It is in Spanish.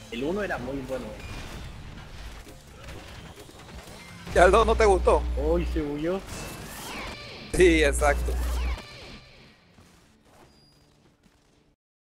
El uno era muy bueno. Ya el 2 no te gustó. Hoy se huyó. Sí, exacto.